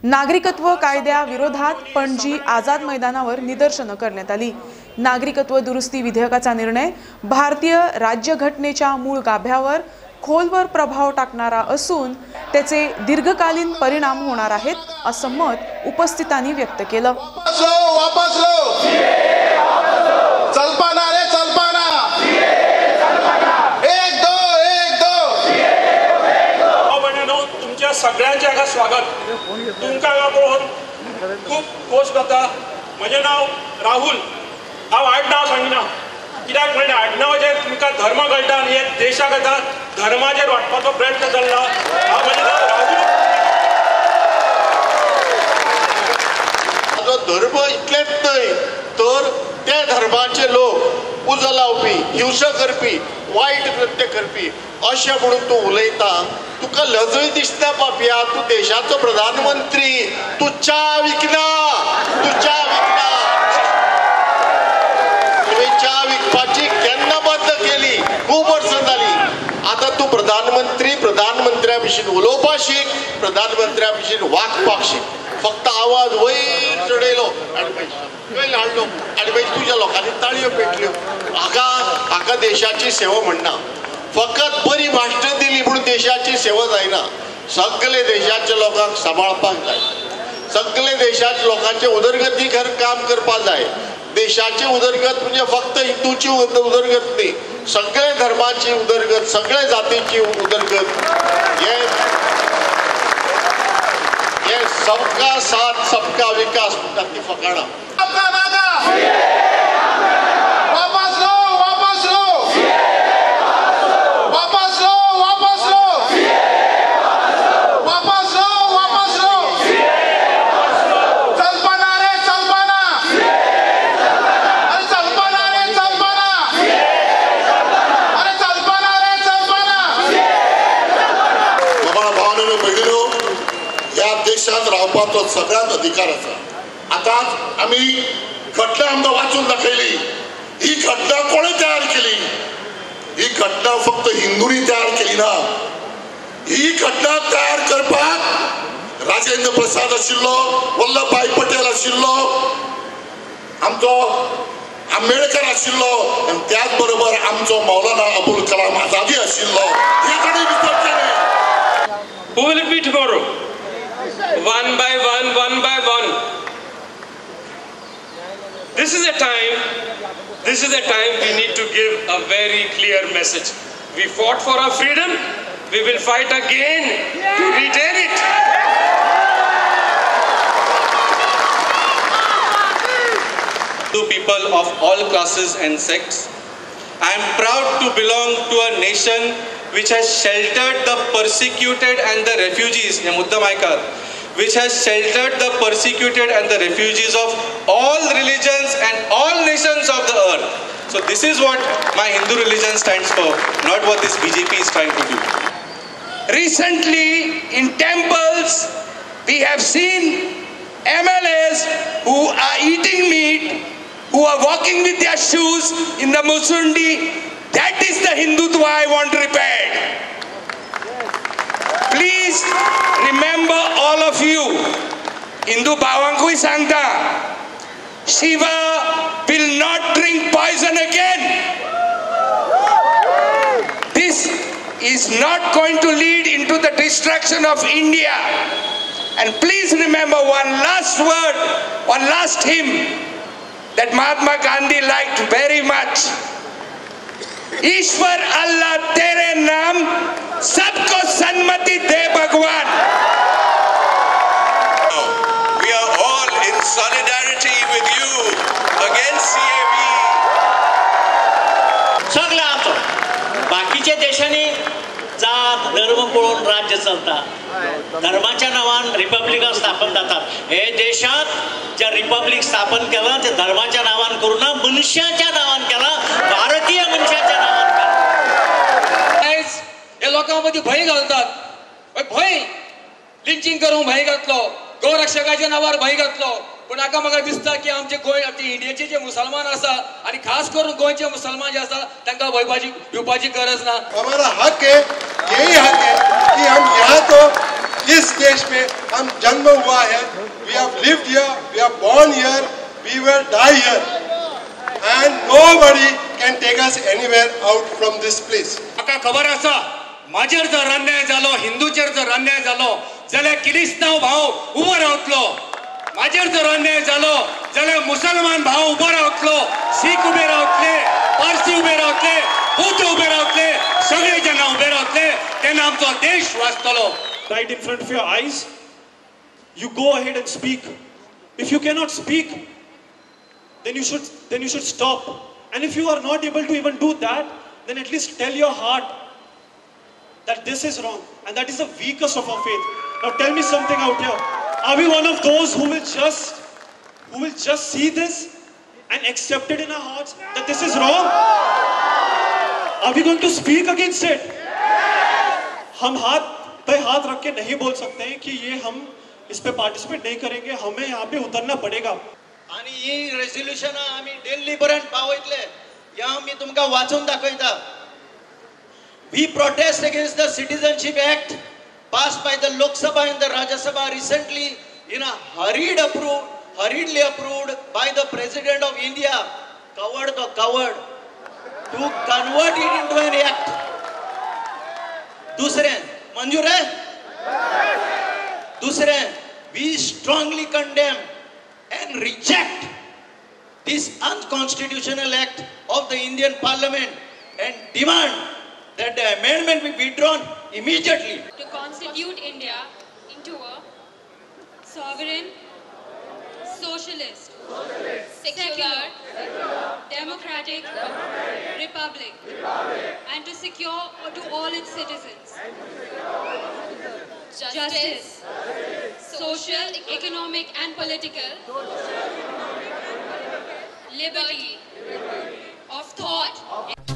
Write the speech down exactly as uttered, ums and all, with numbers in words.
नागरिकत्व कायद्याविरोधात पणजी आझाद मैदानावर निदर्शनं करण्यात आली। नागरिकत्व दुरुस्ती विधेयकाचा निर्णय भारतीय राज्यघटनेच्या मूळ गाभ्यावर खोलवर प्रभाव टाकणारा असून त्याचे दीर्घकालीन परिणाम होणार आहेत असं मत उपस्थितांनी व्यक्त केलं। वापस लो चलपाना रे चलपाना एक दो एक दो बहिणींनो, तुमच्या सगळ्यांचे हाका स्वागत। तुमकां पळोवन खूब खोस जाता। म्हजें नांव राहुल। हांव आडनांव सांगिना कित्याक म्हणजे आडनावाचेर तुमकां धर्म कळटा आनी हे देशा कळटा धर्माचेर वाटपाचो प्रयत्न चल्ला। हांव म्हजें नांव राहुल। हाजो धर्म इतलेंच न्हय तर त्या धर्माचे लोक उजो लावपी, हिंसा करपी, वायट कृत्य करपी अशें म्हणून तूं उलयता। तुका लजय दिसता पापया, तूं देशाचो प्रधानमंत्री, तूं च्या विकना, तूं च्या विकना। तुवें च्या विकपाची केन्ना बंद केली? खूब वर्सां जाली। आतां तूं प्रधानमंत्री प्रधानमंत्र्या भशेन उलोवपाक शीक, प्रधानमंत्र्या भशेन वागपाक शीक। फक्त आवाज वयर चडयलो आनी मागीर हाडलो आनी मागीर तुज्या लोकांनी ताळयो पेटल्यो। हाका हाका देशाची सेवा म्हणना। फकत बरी भाशणां दिली म्हणून देशाची सेवा जायना। सगळे देशाच्या लोकांक सांबाळपाक जाय। सगळे देशाच्या लोकांचे उदरगती घर काम करपाक जाय। देशाची उदरगत म्हणजे फक्त हिंदूची उदरगत न्ही, सगळे धर्माची उदरगत, सगळे जातीची उदरगत। हे ये सबका साथ सबका विकास ती फकाणा। वापस लो वापस लो वापस लो वापस लो वापस लो वापस लो चलपाना रे चलपाना अरे चलपाना रे चलपाना अरे चलपाना रे चलपाना। बाबा भावनेनो भगिनो, या देशात रावपाचो सगळ्यात अधिकार आसा। आतां आमी घटना आमकां वाचून दाखयली। ही घटना कोणे तयार केली? ही घटना फक्त हिंदूंनी तयार केली ना। ही घटना तयार करपाक राजेंद्र प्रसाद आशिल्लो, वल्लभभाई पटेल आशिल्लो, आमचो आंबेडकर आशिल्लो आनी त्याच बरोबर आमचो मौलाना अबुल कलाम आझादी आशिल्लो। हे कोणी विसरचे न्हय। Who will be tomorrow? One by one, one by one. This is a time, this is a time we need to give a very clear message. We fought for our freedom, we will fight again to retain it. To people of all classes and sects, I am proud to belong to a nation which has sheltered the persecuted and the refugees, which has sheltered the persecuted and the refugees of all religions and all nations of the earth. So this is what my Hindu religion stands for, not what this B J P is trying to do. Recently in temples we have seen M L As who are eating meat, who are walking with their shoes in the Musundi. That is the Hindutva I want repaired. Please remember, all of you, Hindu Bhavankui Sangta, Shiva will not drink poison again. This is not going to lead into the destruction of India. And please remember one last word, one last hymn that Mahatma Gandhi liked very much. ईश्वर अल्लाह तेरे नाम सबको सन्मति दे भगवान। We are all in solidarity with you against C A B. सगळं आमचं बाकीच्या देशांनी जात धर्म पळोवन राज्य चलता। धर्माच्या नावान रिपब्लिका स्थापन जातात। हे देशात ज्या रिपब्लिक स्थापन केला ते धर्माच्या नावान करून ना, मनुष्याच्या नावान केला, भारतीय मनुष्याच्या नावान केला। हे लोकांमध्ये भय घालतात। भय लिंचिंग करून भय घातलो, गोरक्षकाच्या नावार भय घातलो। पण हाका म्हाका दिसता की आमचे गोंय इंडियेचे जे मुसलमान आसा आणि खास करून गोंयचे मुसलमान जे आसा तांकां भयपाची भिवपाची गरज ना। हमारा हक है, यही हक है कि हम यहाँ तो इस देश में हम जन्म हुआ है, we have lived here, we are born here, we will die here, and nobody can take us anywhere out from this place. म्हाका खबर आसा, माझेर जर अन्याय जालो, हिंदूचेर जर अन्याय जालो जाल्यार किरिस्तांव भाव उबो रावतलो. माझेर जर अन्याय जालो जाल्यार मुसलमान भाव उबो रावतलो, सीख उबे रावतले, पारसी उबे रावतले, बुद्ध उबे रावतले, सगळे जण उबे रावतले, तेन्ना आमचो देश वाचतलो. Right in front of your eyes, you go ahead and speak. If you cannot speak, then you should then you should stop. And if you are not able to even do that, then at least tell your heart that this is wrong, and that is the weakest of our faith. Now tell me something out here. Are we one of those who will just who will just see this and accept it in our hearts that this is wrong? Are we going to speak against it? हम हाथ पे हाथ रख के नहीं बोल सकते हैं कि ये हम इस पे participate नहीं करेंगे, हमें यहाँ पे उतरना पड़ेगा. आणि ही रेझोल्यूशन आम्ही दिल्ली पर्यंत पावयतले, या मी तुमकां वाचून दाखयता. We protest against the Citizenship Act passed by the Lok Sabha and the Rajya Sabha recently in a hurried approved, hurriedly approved by the President of India, covered the covered, to convert it into an act. दूसरे मंजूर है? दूसरे, we strongly condemn and reject this unconstitutional act of the Indian Parliament and demand that the amendment be withdrawn immediately. To constitute India into a sovereign, socialist, secular, democratic, republic, and to secure to all its citizens justice, social, economic, and political liberty of thought.